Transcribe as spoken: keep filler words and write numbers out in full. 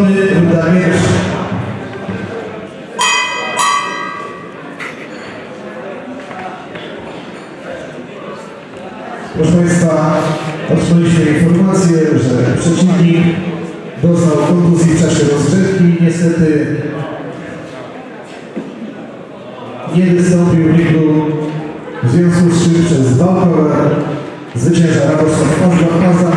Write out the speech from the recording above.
Zielony Rudamiecz. Proszę Państwa, otrzymaliśmy informację, że przeciwnik doznał kontuzji w czasie rozgrzewki. Niestety nie wystąpił w ringu, w związku z czym przez walkowe zwycięża Radosław Pazda.